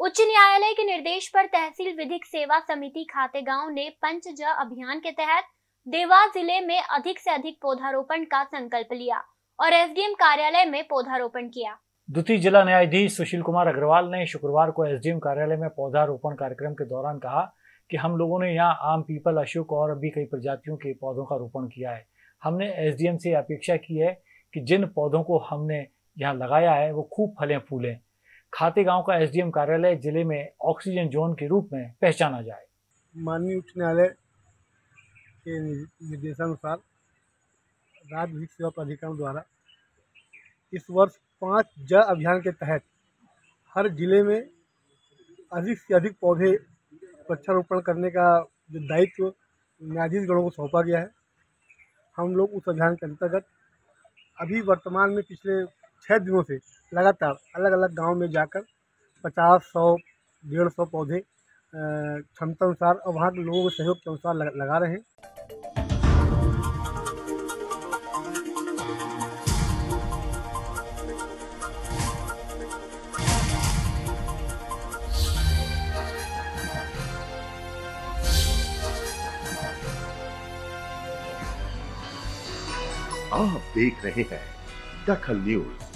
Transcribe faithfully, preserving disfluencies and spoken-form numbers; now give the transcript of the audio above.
उच्च न्यायालय के निर्देश पर तहसील विधिक सेवा समिति खातेगांव ने पंच ज अभियान के तहत देवास जिले में अधिक से अधिक पौधारोपण का संकल्प लिया और एसडीएम कार्यालय में पौधारोपण किया। द्वितीय जिला न्यायाधीश सुशील कुमार अग्रवाल ने शुक्रवार को एसडीएम कार्यालय में पौधारोपण कार्यक्रम के दौरान कहा कि हम लोगों ने यहाँ आम, पीपल, अशोक और भी कई प्रजातियों के पौधों का रोपण किया है। हमने एसडीएम से अपेक्षा की है कि जिन पौधों को हमने यहाँ लगाया है वो खूब फलें फूलें। खातेगांव का एसडीएम कार्यालय जिले में ऑक्सीजन जोन के रूप में पहचाना जाए। माननीय उच्च न्यायालय के निर्देशानुसार राज्य विधिक सेवा प्राधिकरण द्वारा इस वर्ष पाँच ज अभियान के तहत हर जिले में अधिक से अधिक पौधे वृक्षारोपण करने का जो दायित्व न्यायाधीश गणों को सौंपा गया है। हम लोग उस अभियान के अंतर्गत अभी वर्तमान में पिछले छः दिनों से लगातार अलग अलग गांव में जाकर पचास सौ डेढ़ सौ पौधे क्षमता अनुसार और वहाँ के लोगों के सहयोग के अनुसार लगा रहे हैं। आप देख रहे हैं दखल न्यूज।